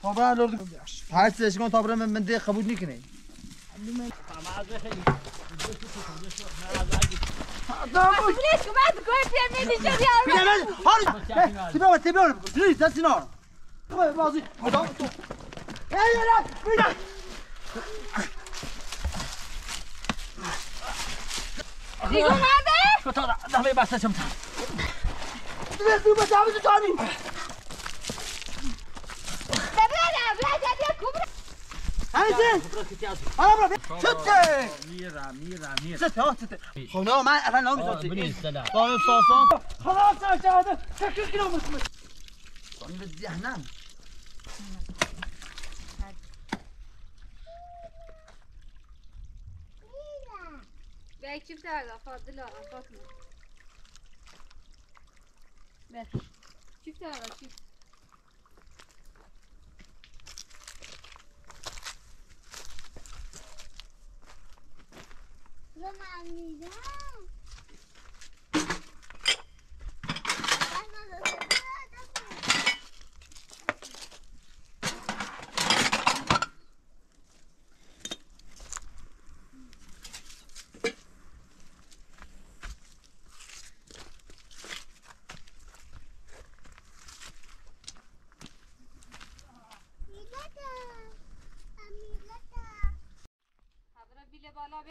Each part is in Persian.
طبعا لورد هاي سيشكون طبعا من دي خبود نيكني داموش ليش ما تقول في مني جدي يا تبغى بليز تسنار بازي لا دیگه ماده؟ کتا دامه بسته چمتا تو بس عاوز تاني ببرنا بلا جدي كبر هاي انا شتى ميرا ستة خنا ما انا ناوي بليز سلام خلاص يا شهاده شكل كيلو مسمى بدي هنام بیا چی بتاعه فاضله فاطمه بس چی بتاعه چی بالا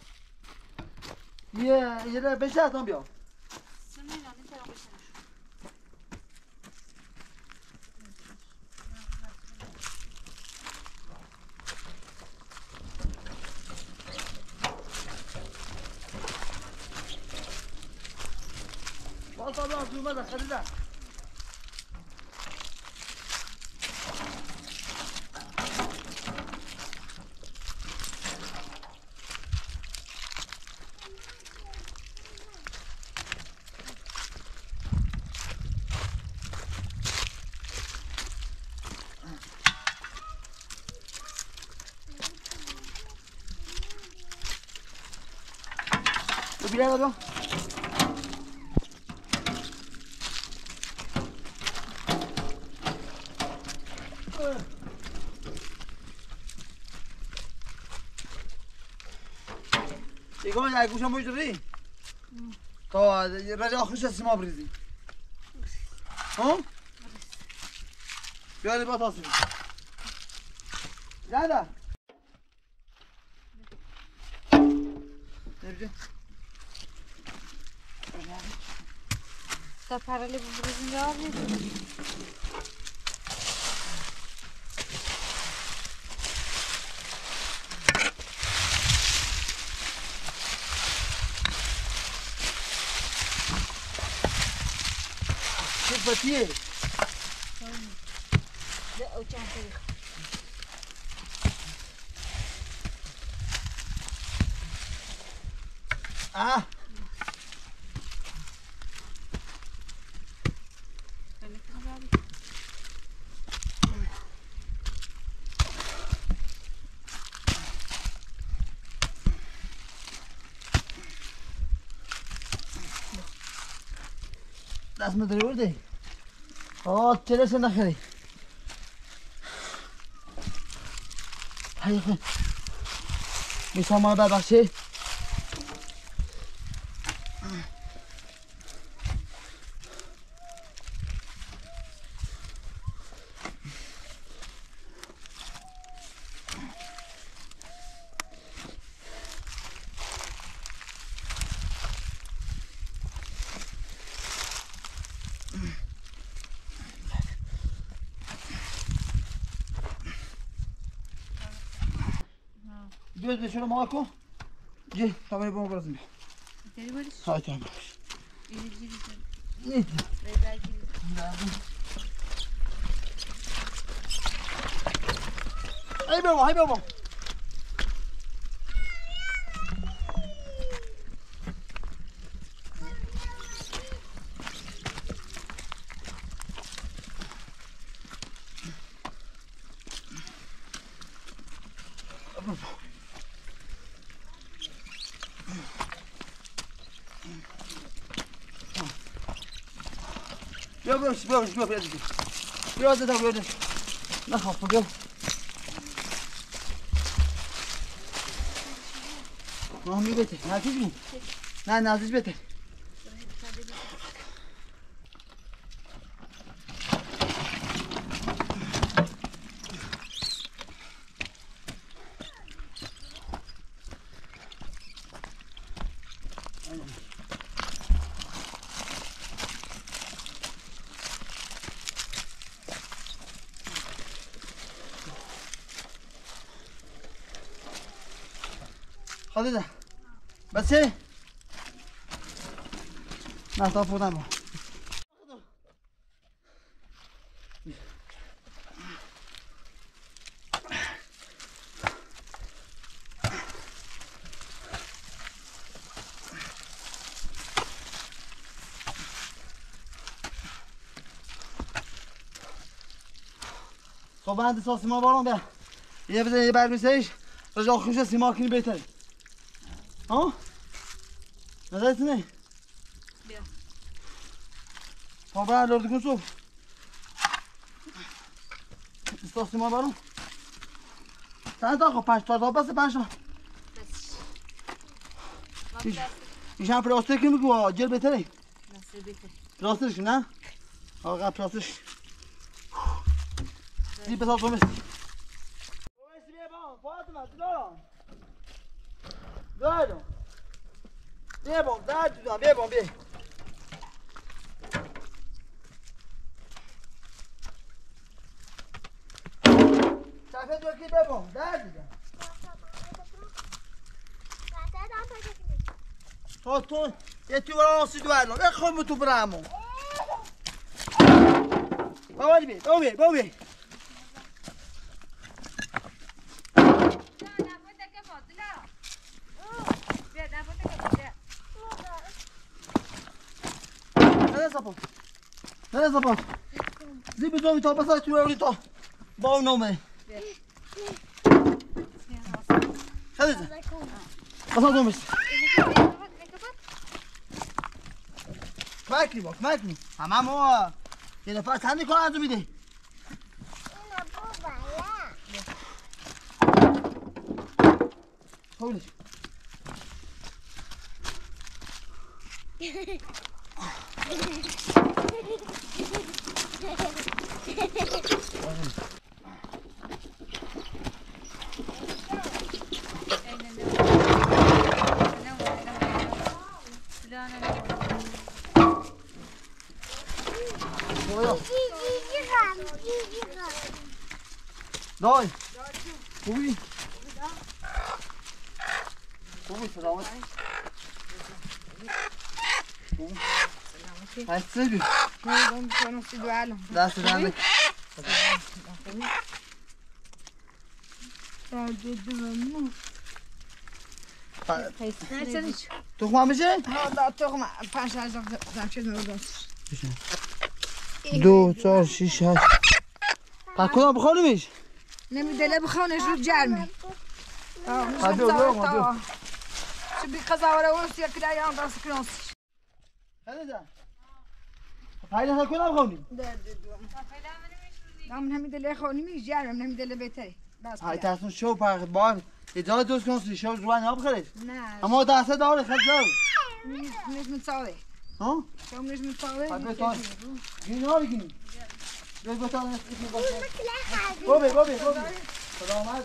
بیا یه بشه اتام بیا سمینا میتونم بشنش والله بیا تو ماذا خلينا بیا بیا يقول يا يقول شو مجري تو رجع خوش اسمه بريزي ها بيالي بطاطس لا لا نرجع تا پرالی ببریم جوابی فتيه لا او كان تاريخ دست مداری برده چرا سه نخری هایی خون میسام ما ببخشه بيوز بشنو ماكو؟ جي طبعا بوم برزم. تاني ولش؟ هاي تمام. يجي نيت. هاي بابا هاي بابا. بیا بیا بیا بیا بیا بیا بیا نخاف بگم مامی بده نزدیک بود نه نزدیک بده خالده بس چه؟ نه تا پودم با خب بند سا سیما بارم بیا یه بزن یه برمیسهش رجا خوش سیما کنی بهتره ها؟ نظرت نه؟ بیا خب بیا لرد کن صبح سا سیما بارم چند تا خب 5 تا بس 5 تا بس ایش هم پلاستیک میگو جل بهتره نصر بهتر پلاستیکش نه؟ آقا پلاستیکش دی بسا تو میست فاطمه دلارم دارم بیبام درد دیدم بیبام بی سفید وکی بیبام درد دیدم تو یه توی برای آسی دوارم بخوام تو برامو بابا بی بابا بی نه زبان زیبی دومی تا بسای توی اولی تا با اون نومه خیلی زن بسا دومیش کمکی با کمکی همه ما یه نفر چندی کار انجام میده خودش دای خوبی؟ خوبی سلامت هستی دست دنده تخم هم بشه؟ ها تخم 5 زمچه نوردانسش 2 4 6 8 پس کدام بخوانیمش؟ نمیدله بخوانش رو جرمی بیا بیا شو بی قضاوره ورس یا کدای آن دست کنسش خیلی زن پیدا تا کدام بخوانیم؟ من نمیدله خونیمی جرم نمیدله بهتری های تصمیم شو پرخ بار اجازه دوست کنسی شو روان ها بخیرش نه اما دسته داره خیلی زن نیست متصاله ها؟ شو نیست متصاله های بتا گینی ها بگینی بیاد بتا نستی باشه بابی خدا آمد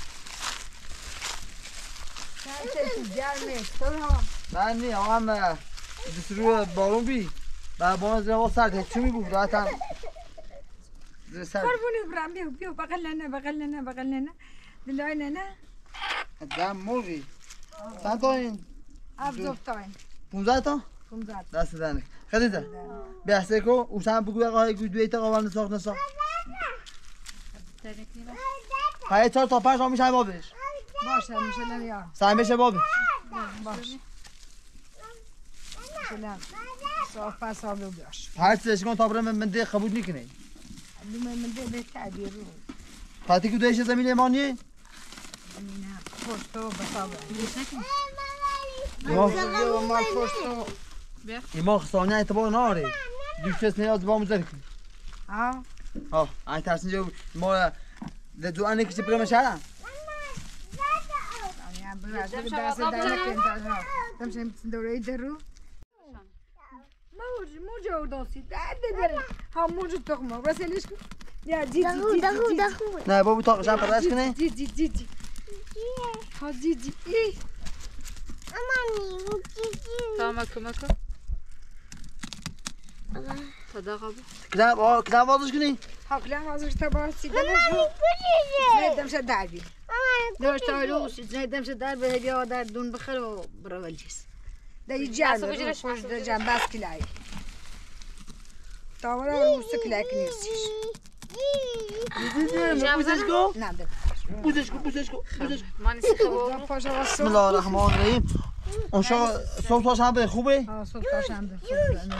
جرمی تو هم من نی آقا هم دست رو بارون بی و بارون زیر آقا سرد چی می بود راحتم سرد قربونی برم بیو بغل لنا دلای نه دم مرغی چند تا این؟ افزوفتاین 15 تا؟ 15 دست دنک خیلی زن بحثه کو او سم بگو آقا های دوی تا قوال نساخت های 4 تا 5 تا میشه بابش باشه میشه نمیار سعی بشه بابش باش سلام صاف صابو باش هر چیزش کن تا برم من ده قبول نکنه من ده به تعبیر رو خاطی که دویش زمین ایمانیه؟ نه پشتو بسابه ما ایمان خسانه اعتبار ناره دوش کس نیاز با مزر کنی ها ها این ترسین جو ما دو انه کسی برای مشهرم تمشي دوره درو موجة ودوسي ده ها موجة تخمه بس ليش يا جي نه بابا طاقش هم پرداش کنه جي ها جي ايه تمام ماكو صدقه کلام بازش کنی ها كلام عاوز تبارسي ده نه دمشة دعبي ده اشتغلوش دمشة درب هديه در دون بخير وبرولجس ده يجعل ده جنب بس كلاي طاوله روسك لكن يسيش بوزش کو نه ده بوزش کو ما نسخه بسم الله الرحمن الرحیم اون شو صوتاش هم به خوبه اه صوتاش هم به خوبه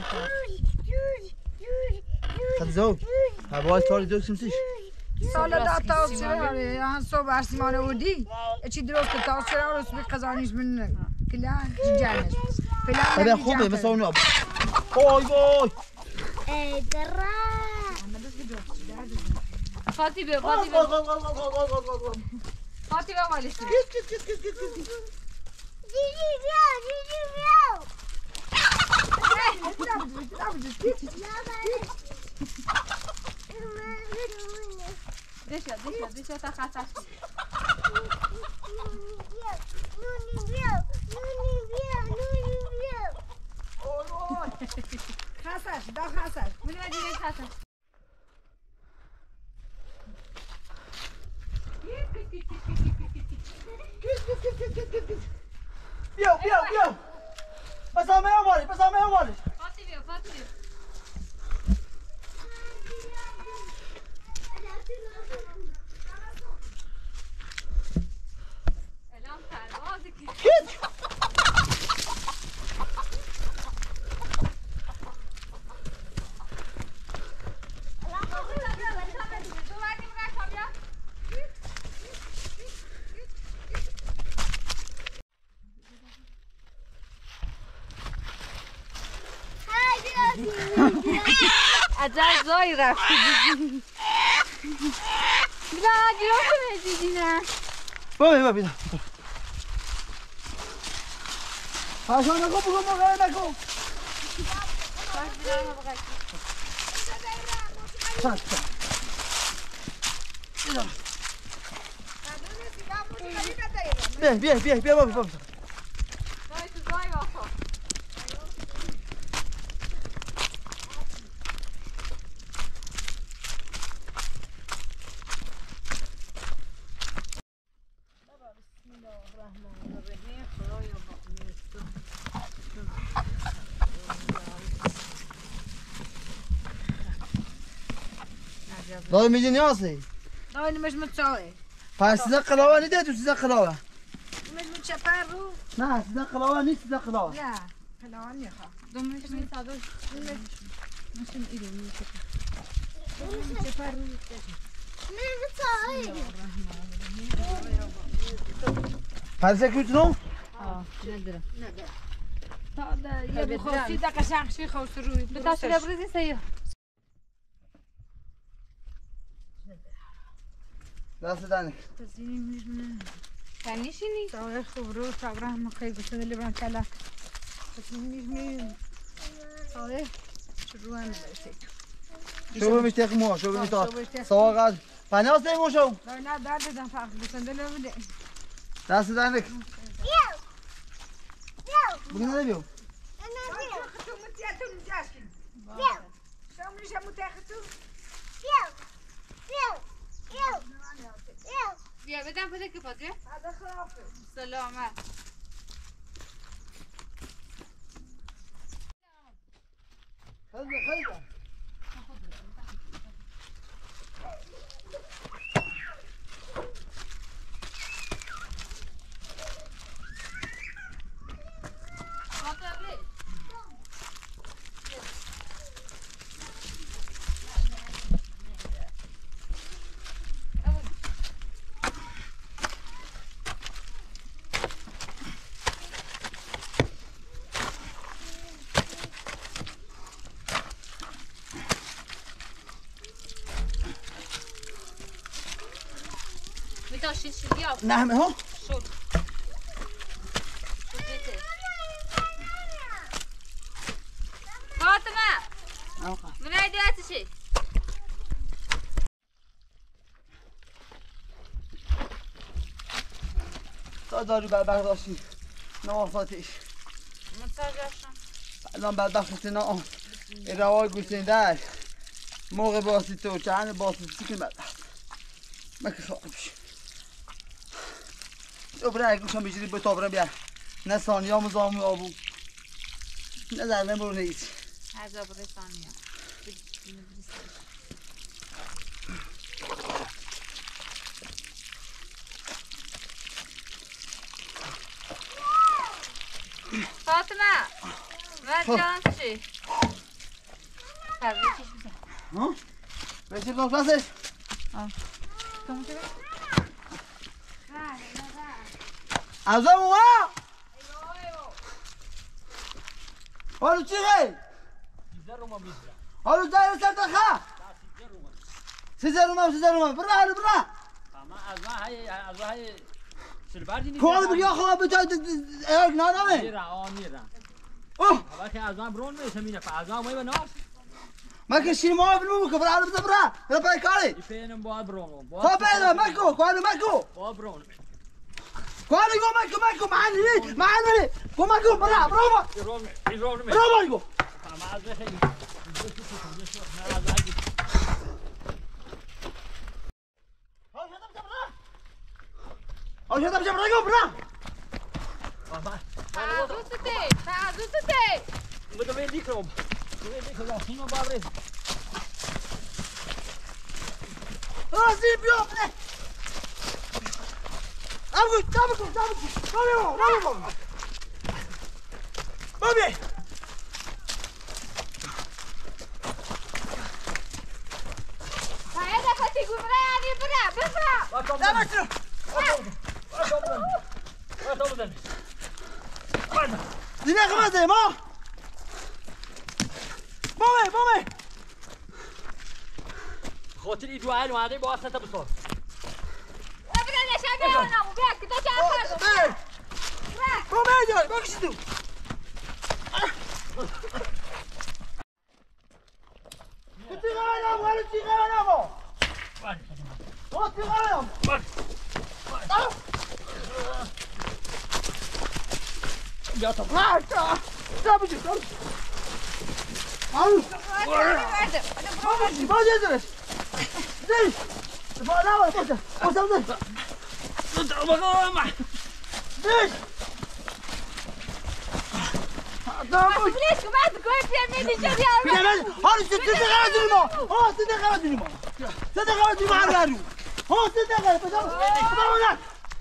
خدزو هوای تاری دو سمسیش سالا دا تاس چرا han صبح سیمانه ودی چی درست تاس چرا رو سوی قزانیش من کلا جنس هذا خوبه مثلا اون وای وای درا فاطمه غل فاطمه مالش جيجي بيو deixa tá caçar خسش دا خسش من ما دیگه caçar بیا بسامه اومالی فاطمه الان پرواز عجب زایی رفتی بلا جلو کنه دیدی نه بیا هاشون نکو بگو موقع نکو بیا بابا زایی تو زایی آخو دای میگی نیازی داینی مش متساوي پس سیزن قلاوه نیده تو سیزن قلاوه مش متشفر رو نه سیزن قلاوه نیست سیزن قلاوه لا حلوان يخا دومش میسادو مشن إيده متشفر رو پس کیتونو ندارم تا ده يا بخوسي ده قشنگ شي خوس روی بتاش لبرزي سيو دست دنک تنیشینی تا خوب رو تا رحم خیلی گفتن اللي بران کلا تسميني صالح شو هم شو بمیشتیق مو شو بمیشتیق سواقات پنیاز نیمو شو لا لا درد دم فقط بسند له بده دست دنک بگی نبیو خطو متياتو نجاشكن شو منيش متاخدو بیا بدم بده که فاطمه هذا خرافه سلامت خلده داشتید بیا نه همه ها شد فاطمه من عیدیاتشی تا داری برداشتی نوافاتش متوجهشم الان بدبخت نه روای گوسندر موقع باسی تو چند باسی چی بدبخت مکه خواهد بشی دوباره گوشم بجیری به تابرم بیا نه ثانیه هم زامی آبو نه زرمه برو نیست عذاب ثانیه فاطمه من جان چی؟ فرقی چیش بزن ها؟ بشیر نفسش؟ کمون چه از اون ها؟ حالو چی غی؟ حالو دایر سر تخا؟ سیزه رومم برا حالو برا از های سلبردی نیست کال بگی آخواه بتا ایرک نادامه نیرم اوه اول که از آن برون میشه مینه از آن مایی بناس مکه شیر ما بلو بکن برا حالو بتا برا پای کاری ایفینم باید برون تا پیدا مکو کالو مکو باید برون کالو گو مکو معنی گو مکو برا برا گو اما از خیلی آشتا بچه برا گو برا تعذوتتی بودم این دیکرم خیمه بابرید زیر بیا بده نبگو بابی باید خواهی گو برای علی برا نبشتر زینه خمازه ما بابی خاطر ای دوائل اومده با اصلا بسار برای نشان بیانمو بیا که تو چه فرد بابی جای بکشی تو کتی غرانم ولی چی غرانم کتی غرانم بیا تا بابی باشه ازش زیش بالا باشه زیش بلیش که بعد گوی پیمی دیشه بیارم بیرمز حالی سه دقیقه دونی ما سه دقیقه دونی ما هر هرو سه دقیقه بدم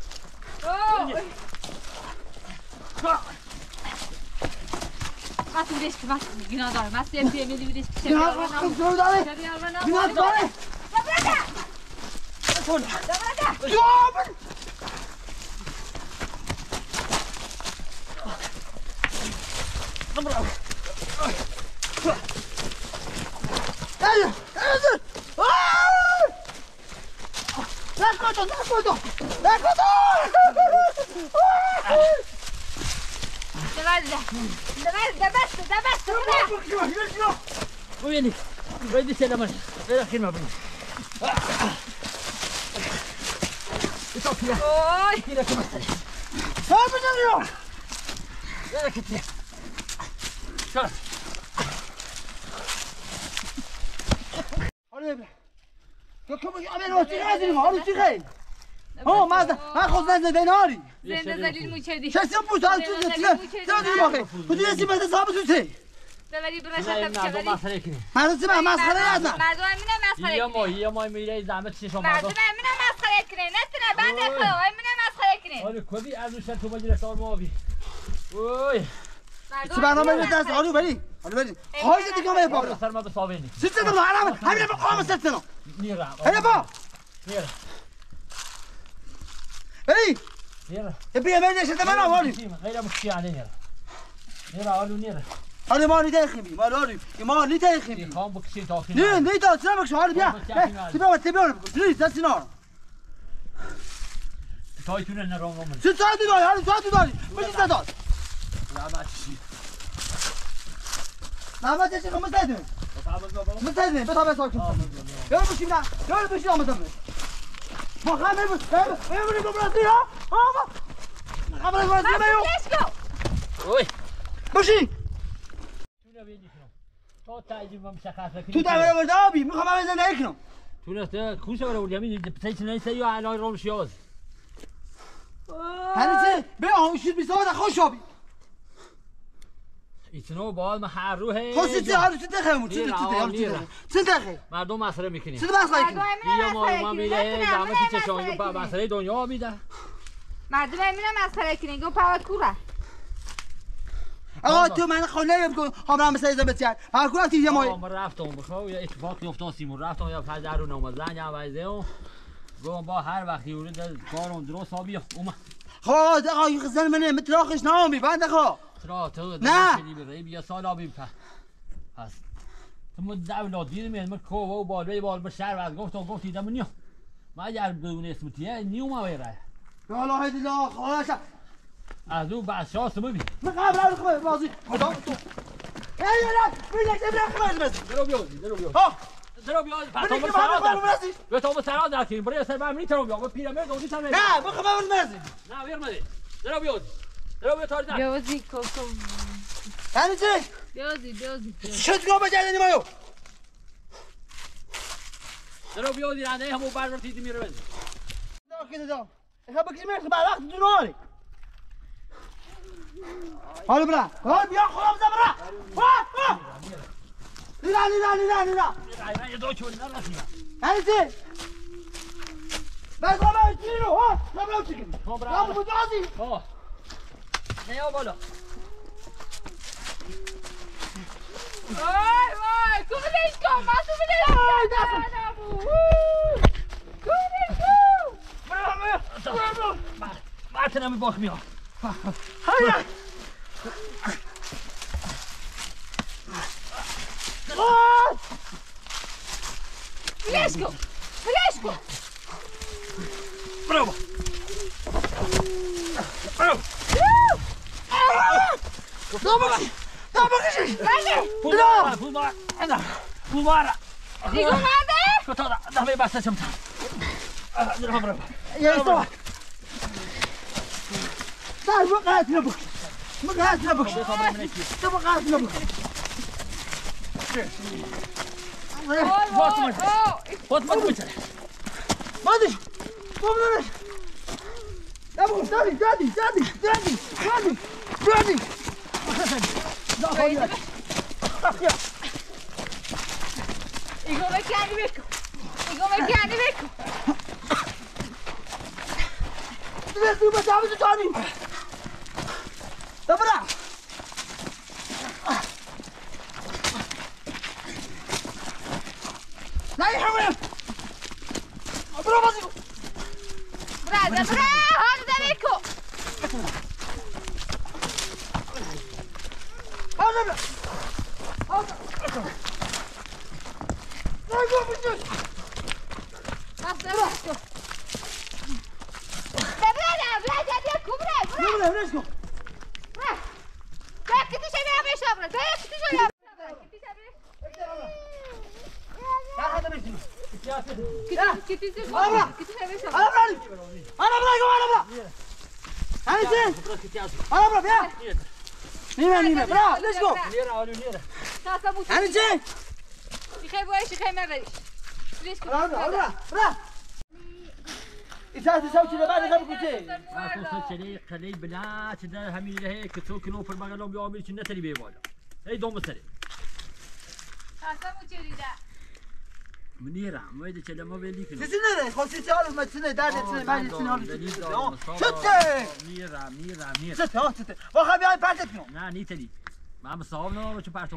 Masum beş ki masum günah dar. Masum yapıyor beni bir şey Ya yapıyor. kız dur dale. Günah dale. Ya ben. Hadi. Nakkoto. دبست ويني ويني سلامة غير خير ما بين اوي كده كده ها بنيو غير كده شاف حالا كم عمل وقتی نزدیم حالا چی خیلی ها مازن من خود نزد دیناری زنده زلیل موچدی شسیم پوست حالا چی چی باقی خودی نسی بده صاحب توسی ببری براشت مردم مسئله کنی من چی مسخره نزن مردم امینه مسخره یه ماه میره زحمت چی شما مردم امینه مسخره کنه نتونه بنده خدا امینه مسخره کنه آره کدی از روش تو باجی رفتار ما بی اوی چی برنامه رو دست حالی بری خواهی دیگه ما بابا سر ما به صابینی سیستم رو حرام همین با قام سرتنا نیرا هلا با نیرا بری نیرا بیا من نشد من حالی غیر مشکی علی نیرا آلو نیرا حالی ما نیت خیمی ما نیت خیمی خام بکشی تا آخر نه تا چرا بکش حالی بیا بیا بیا بیا بیا دست اینا تایتونه نرام من چه ساعتی داری؟ هر ساعتی داری؟ بشین صداد لعنت چی لعنت چی خب مستعدیم مستعدیم بتا به ساکن یارو بشین نه یارو بشین آمدم ما خمه بود ببینیم ببرسی ها خبر ببرسی میو اوی بشین تو تعجب مشخص تو دور ورده آبی میخوام همه زندگی کنم تو نسته کوشه برای وردی همین پسیچ نیسته یا علای روم شیاز هنوزه به آموشید بیسته خوش آبی ایتنو باید من هر روحه خوشی چه هر چی دخمون چه دخم مردم مسئله میکنیم چه مسئله کنیم بیا ما میره زحمتی چشانگو با مسئله دنیا میده مردم میرن مسئله کنین گو پاوت کوره آقا تو من خانه بکن همراه مثل ایزا بسیار هر کورا تیزی مایی من رفتم بخواه یا اتفاقی افتاد سیمون رفتم یا فجر رو نامد زنگ هم ویزه هم گفتم با هر وقتی اورد کارم درست ها بیا اومد خواه آقا این خزن منه متراخش نامی بنده خواه ترا تو نه بیا سال آبی پس تو مدولات دیر میاد من کوه و بال به شهر از گفت دیدم نیو ما اگر بدون اسمتیه نیو ما ویره یا الله دیلا خواهش از اون بعد شانس ببین من قبل از خواهی بازی خدا تو ای یلا بیلک ابراهیم خواهد بس درو بیا ها درو بیا پاتو من سراد به تو سراد داکی برای سر من درو بیا پیرامید اون چه نه بخوام من مرزی نه ویر درو بیا تار ده بیازی کوکو یعنی چی بیازی شد گام بجردنی مایو درو بیا رانه همو بار تیزی میره نه کده دا اخه بکشی مرسی بعد وقت دوناری حالا برا حالا بیا خودم زبرا لیلا یه دو چون نرسید یعنی چی بس بابا چی رو ها نبرو چی کنی برا مجازی ها نه بالا وای کومش کن ما تو بده ما نمی باخ میاد هیا فلاش کن برو بکشی پول باره دیگه اومده کتا دمه بسته چمتا برو یه استوار در بقیت نبکش بقیت نبکش تو بقیت نبکش فاطمه بچه مادش بابنش نبکش دادی ایگو مکنی بکن تو بس عاوز تاني دبرا لا يحمل برا بازي برا هذا بيكو هذا لا يقوم بالجيش برا نيمة برا ليش جو هنجي برا إذا تسوي كذا بعد غير كذي أصلا شري قليل بلا تدا همين له كتو كيلو في المغلوم بيعمل كنا تري بيبالا هاي دوم سري منيرة ما يدري كذا ما بيدي كذا تسنى خمسة سؤال ما تسنى دار تسنى ما تسنى ميرة ستة وخبي هاي بعد فيهم نا نيتلي ما مصابنا وش بارتون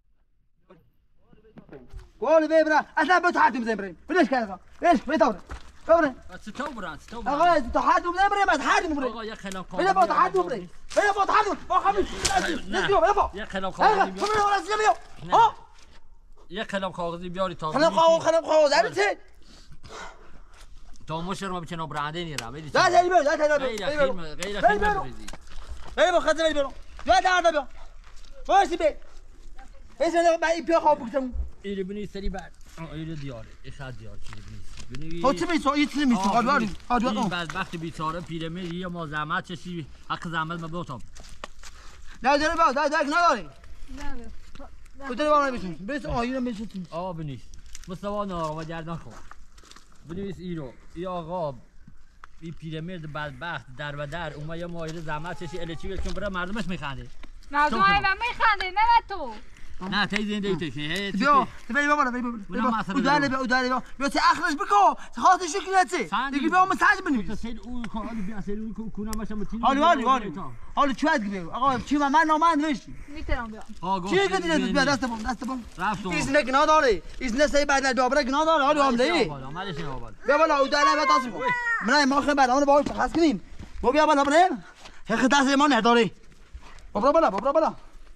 قول بيبرا أنا بتحدم زي بريم ليش كذا ليش بيتوري كبرين ستوبران أغاز تحدم زي بريم تحدم بريم يا خلنا بلا بو تحدم بريم بلا بو تحدم وخبي نسيو بلا بو يا خلنا كم من ولا سيميو ها يا خلنا كاغذي بياري تا خلنا قاو زعلت تا مشر ما بچنا برنده نیرم لا تاني بيرو لا تاني بيرو غیر بيرو خیلی بریزی بيرو خذ بيرو لا تعال بيرو وش بي ايش انا بعد بيو خواب بكتم ایلی بنی سری بعد ایلی دیاره اخاد دیار چیزی بنی هو تبي سو يتلمي سو قادواري این بعد وقتی بیچاره پیرمرد یا ما زحمت چشی حق زحمت ما بوتام لا داري بقى ده نداري قلت له والله بيشوف بس يلا بيشوف بنیست مستوى ناروا گردن خو بنویس ایرو یا آقا این پیرمرد بدبخت در و در اومد یا ماهر زحمت چشی الچی چون برای مردمش میخنده مردم های من میخنده نه تو نه تایی زنده ایتوشه بيو تبي بابا وداري بيو بيو تأخرج بكو خاطر شكلتي يجي بيو مساج بني تسيل او کاری بیاسیل او کونا ماشا متین حالا چواد بيو آقا چی من نمیش میتونم بیام آقا چی گدی دست بام رفتم ایزنه گنا داره ایزنه سی بعد دوباره گنا داره حالا عامله مالش نوبال بیا بالا وداري بیا تاسو من ما خبر اون باور خاص کنیم بیا بالا بریم هخ دست ما نداره بابا بالا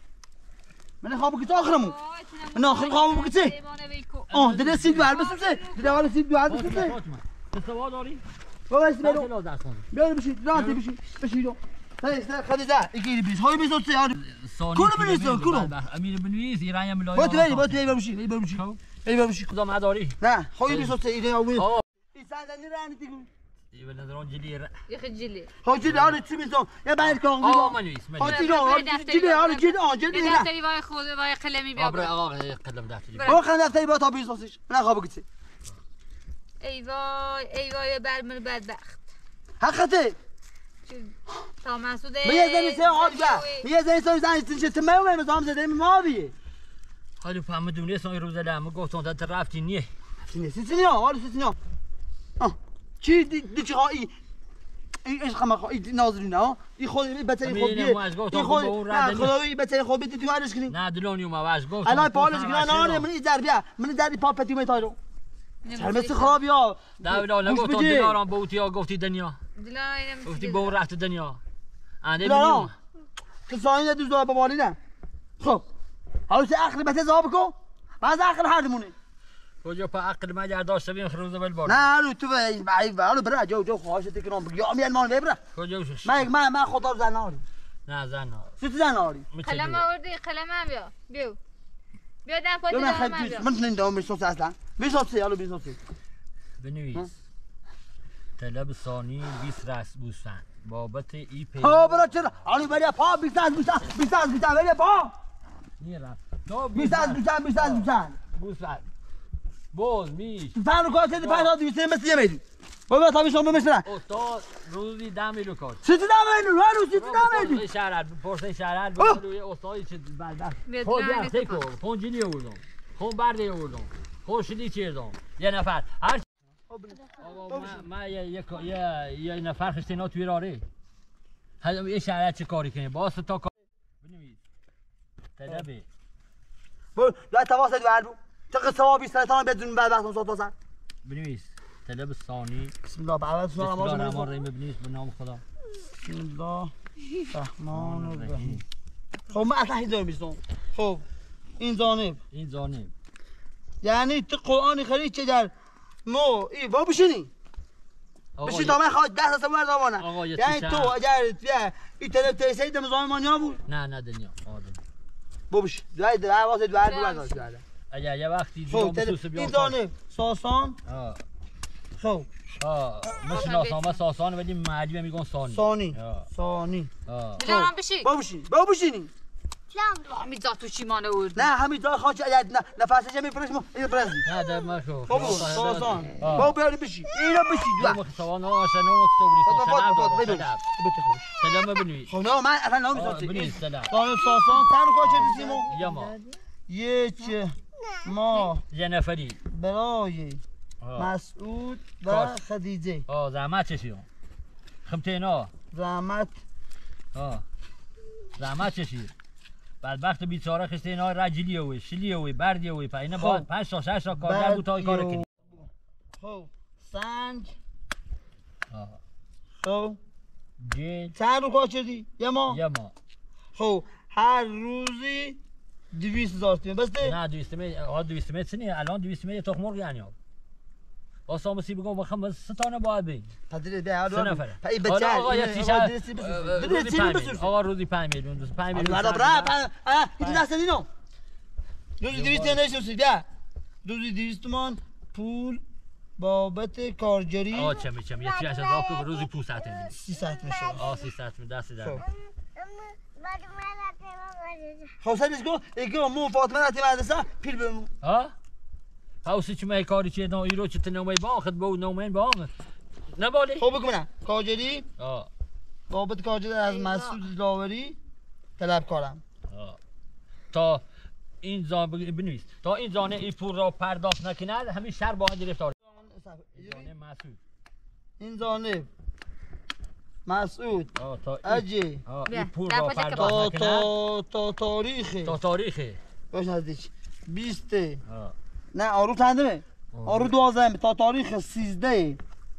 من خوابك تاخرمو انا اخر خوابك تي ده سيد بعد بس ده ولا سيد بعد بس استوا داری بابا اسمعوا لازم کن بيا بشي لا بشي له هاي خلي ده يجي بيس هاي بيس اوتي كل بنيسو كل امیر بنویس ایران یا ملای بوتي بمشي کدام نداری لا خوي بيس اوتي ايده او يساعدني راني تقول ایول ندارون جلی يخجلي هاي جدي انا تي بيسو يا بعد كون منویس هاي جدي انا جدي دفتری وای خود وای قلمی بیا آقا قدم دفتری هو خلينا دفتري بقى طبيعي صوصيش انا خوابك تي ای وای بر من بدبخت حقته تا مسعود یه زنی سه آد بیا یه زنی سه زنی تنش تمام نظام زده ما بیه حالا فهمیدونی سون روز دلم گفتم تا رفتی نیه سینیا حالا سینیا چی دی چی ای ايش خما اي ناظرين ها يخول بتري خود يخول خداوي بتري خود بده تو عارش کنی نه دلونی ما واش گفت الان پالش کنه نه من در بیا من در پاپتی میتاجو مثل خراب یا لا نگفتم دلارم بوتی یا گفتی دنیا دلارم گفتی بو رفت دنیا انده لا که زاین دوز دار بابالی نه خب حالا چه عقل بته زاب کو باز عقل هردمونه کجا پا عقل ما جر داشته بیم خروز بل بار نه رو تو بعید حالا برا جو خواهش تکرام بگی میان مان ببره کجا شش من خدا زن ناری نه زن ناری ست زن ناری قلم آوردی قلم هم بیا دم پات دارم بیا من نمیدونم میشناسه اصلا میشناسه حالا میشناسه بنویس طلب ثانی 20 رس بوستن بابت ای پی برا چرا حالا بریا پا 20 بریا پا نیرم 20 بوستن بوز میش فانو کار کردی 5200 مثل یه میدی بابا تا میشم بمشرا استاد روزی 10 میلیون کار ست دامن رو ست دامن شهر پرسه شهر بگو استادی چه بعد خود یا تکو پونجینی آوردم خون برده آوردم خوشلی چیردم یه نفر هر آقا ما یه نفر خشتینا توی راره حالا یه شهر چه کاری کنی باز تا کار بنویس طلبه بول لا تواصل بعد تقص ثوابي سرطان بدون بعد وقت صوت وصل بنویس طلب ثانی بسم الله بعد بسم الله الرحمن الرحیم بنویس به نام خدا بسم الله الرحمن الرحیم خب ما اصلا هیچ میستم خب این جانب یعنی تو قرآن خرید چه در مو ای با بشینی بشین تا من خواهد 10 تا مرد آوانه یعنی تو اگر این طرف تیسه دم زایمانیا بود نه دنیا بابش دوای واسه دوار بود اگر یه وقتی خب این جانب ساسان خب مشناسنامه ساسان ولی معلی میگن ثانی دلارم بشی با بشینی حمیدزاد تو چیمانه ورد نه حمیدزاد خواهد نه نفسش میپرش این برزی نه در مشو بابا ساسان بابا بیاری بشی اینو بشی دو سوان آشنو استوبری سلام بنویس خب نه من اصلا نمی‌شناسم بنویس سلام ساسان تن رو کجا دیسیمو یا ما یک ما یه نفری برای مسعود و خدیجه زحمت چشی خمتینا زحمت چشی بدبخت بیچاره خسته اینا رجلی اوی شلی اوی بردی اوی پا اینا باید 5 تا 6 تا کارگر بود تا کار کنی خب سنگ جیل چند رو کار کردی؟ یه ما خب هر روزی 200,000 تومان بسته؟ نه 200 متر چنی الان 200 متر تخم مرغ یعنی واسه مسی بگم با خمس ستانه باید بین پدری بیا سه نفره پای حالا بچه آقا یه تیشه روزی 5 میلیون آقا آقا روزی 5 میلیون 5 میلیون برا این دست دینو روزی 200 نشوسی بیا روزی 200 تومان پول بابت کارگری آقا چمی یه چیش از آب که روزی 500 میلیون 300 میشه آقا 300 میلیون دست در خب سرش گو اگه مو فاطمه نتی مدرسه پیر بمون ها هاوسی چی می کاری چه نو ایرو چه نومی با خد بو نومین با نبالی خب بگو من کارگری آه بابت کارگری از مسعود لاوری طلب کارم تا این زان بنویس تا این زانه ای پول را پرداخت نکند همین شهر با گرفتار زانه مسعود این زانه مسعود تا اجی این پول را پرداخت نکند تا تاریخ باش نزدیک 20 نه آرو چندمه آرو 12 تا تاریخ 13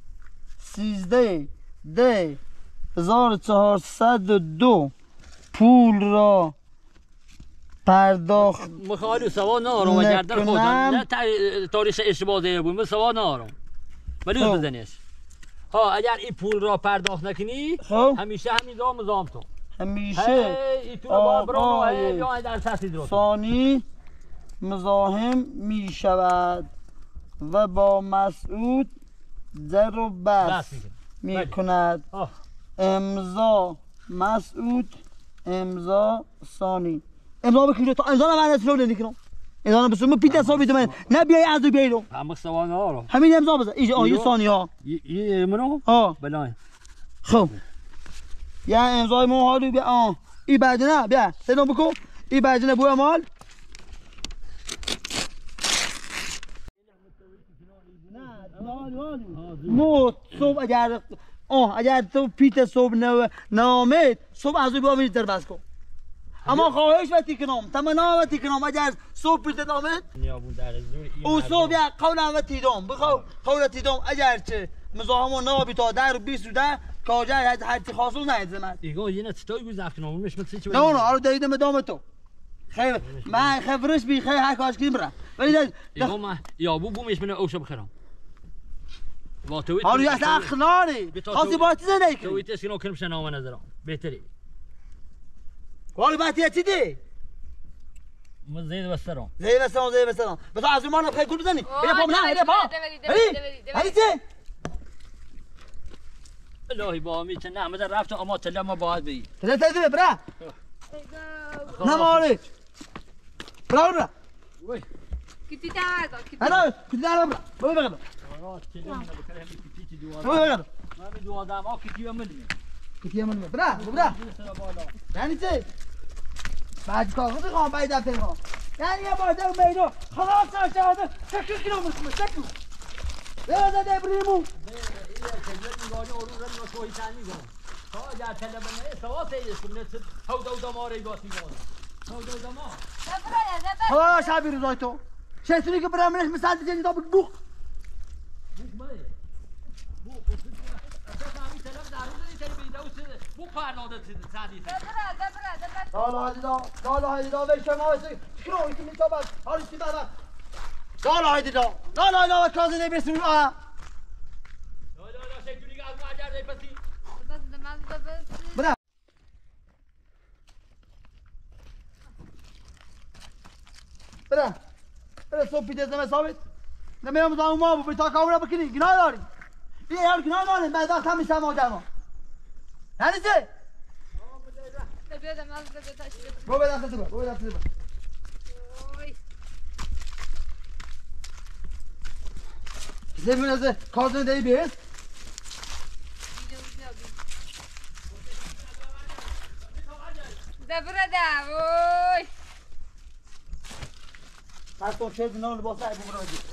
1402 پول را پرداخت مخالو سوا نارم و گردن خودم نه تاریخ اشتباه دیگه بود من سوا نارم ملیون بزنیش ها اگر این پول را پرداخت نکنی همیشه همین را مزام تو همیشه این پول را برام یا در سطحی درست ثانی مزاحم می شود و با مسعود در و بس می کند امضا مسعود امضا ثانی امضا بکنید تا امضا من اصلا نمیکنم امضا بسوم پیت حسابی من نه بیای از بیایرو هم سوال نارو همین امضا بزن این ثانی ها منو بلای خب یا امضای مو حالو بیا این بعد نه بیا سلام بکن این بعد نه بو مال مو صبح اگر تو پیت صبح نامید صبح از بیا میری در بس کن اما خواهش وقتی کنم تمنا وقتی کنم اگر صبح پیت نامید او صبح یا قولم وقتی دام بخو قولتی دام اگر چه مزاحمو نابی تا در 20 ده کاجا هر چی خاصو نه زمان ایگو یه نتستای گذافت کنم مش مت چی نه آره دیدم دام تو خیر من خبرش بی خیر هر کاش کنیم ولی ایگو ما یا بو مش من اوشو بخرم حالا اصلا اخناری خاصی باتی زنده کنی تویتش کنو کنم شنامه نظرم بهتری والا باتی چی دی؟ من زید بسترم بس از ما نخیر گل بزنی بیا پا نه بیا پا هی چه؟ الهی با می نه من رفت اما تله ما باید بی تله تله برا نماری برا کتی دارد انا کتی دارم برا بگم من دو آدم ها کتی من برا یعنی چه؟ بعد کار خود خواهم باید دفتر خواهم یعنی یه باید اون بیدو خلاص سرچه چکو کنو مسلمه چکو بیاده ده بریمو ها شعبی روزای تو شیطونی که برای منش مثل جنی دا بود بوخ لا هایدی دا وی شما هستی چکرو ایتی میتا بس حالی چی بابا لا هایدی دا لا کازی نبیرسیم لا شیطونی که از معجر دیپسی برا صبح پیده زمه ثابت نمیم زمان ما بود تا کامونه بکنی گناه داری بیا یار گناه داری بعد وقت هم میشم آجر ما یعنی چه؟ برو به دست تو زمین از کازن دی بیست دبره ده وای هر تو چه دنال باسه ای بگرم ازی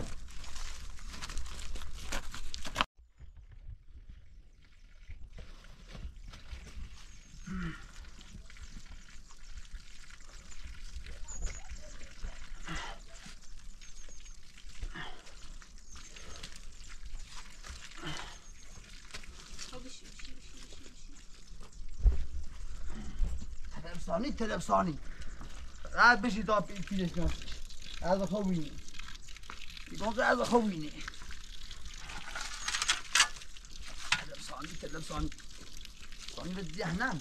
تلفسانی راحت بشی تا پیلش ناشیش از خوبینی بیگونزه از خوبینی كلم صاني بدي هنا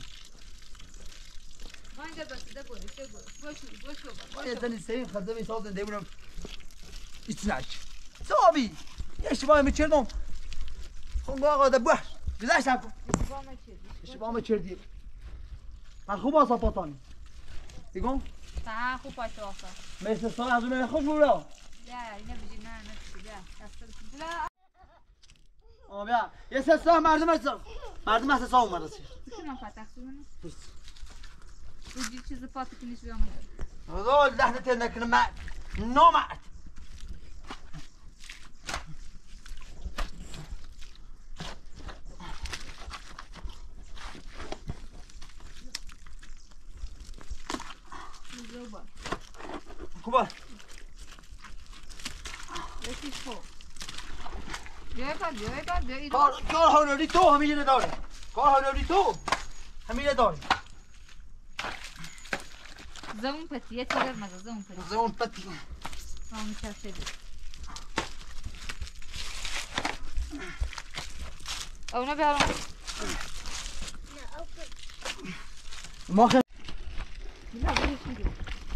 ما اینجا بس ده برو چه برو باشو يا زني سيف خدمي صوت دايما يتناش صابي يا شباب متشردون خون آقا ده بوح بزاش تاكو شباب متشردي خوب آسا پاتانی دیگم تا خوب پایتو آسا مثل سال از اون خوش بودا نه اینه بجی نه بیا بیا یه سه سال مردم هست سال اومده سی شما فتح سونی بجی چیز پاتی کنیش بیام هذول لحظة انك ما نومعت كبار یکی خو بیا کار هنری تو همینه داره کار هنری تو همینه داره زمون پتی یه چیز مزه زمون پتی ما میچرخه اونا بیارم ما خیلی نه بریش میگیم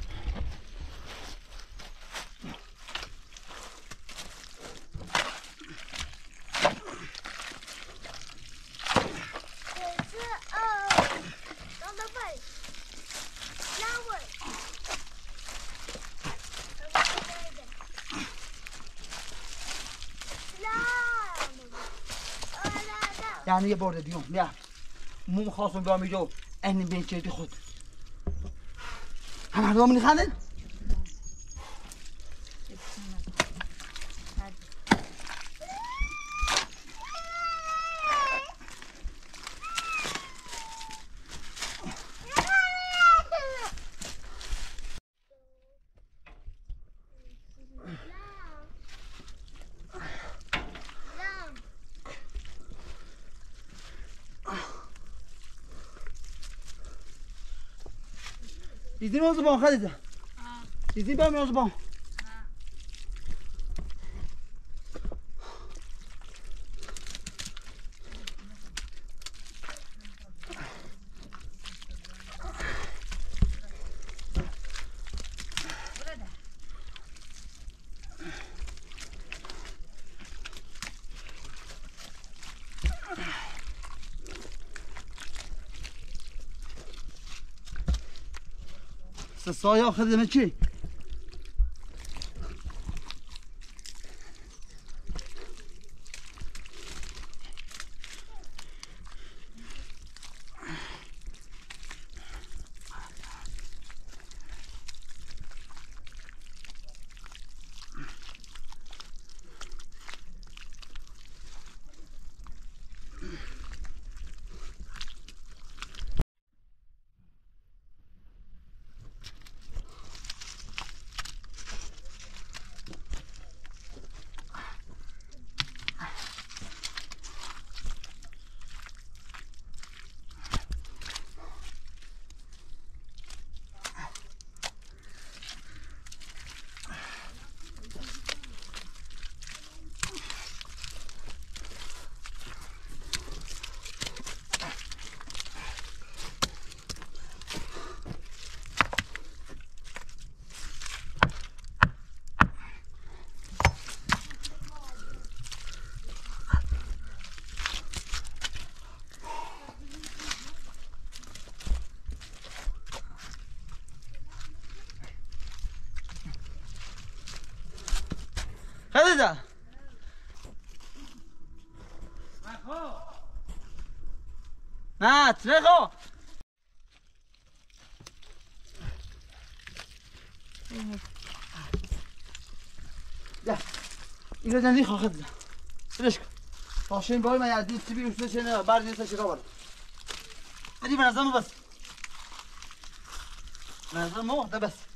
یعنی یه برده دیون بیا مو خواستم بیام اینجا این بین چردی خود همه مردم میخندن دیدین اون زبان خدیده دیدین برمی اون زبان سایه آخر دمه چی؟ خدیده نه ترخو ده اینو دنی خواه خدیده بلش کن پاشین بای من یادی تبی اصلا چنه بردی اصلا چرا بار هدی بنظرم بس بنظرم ده بس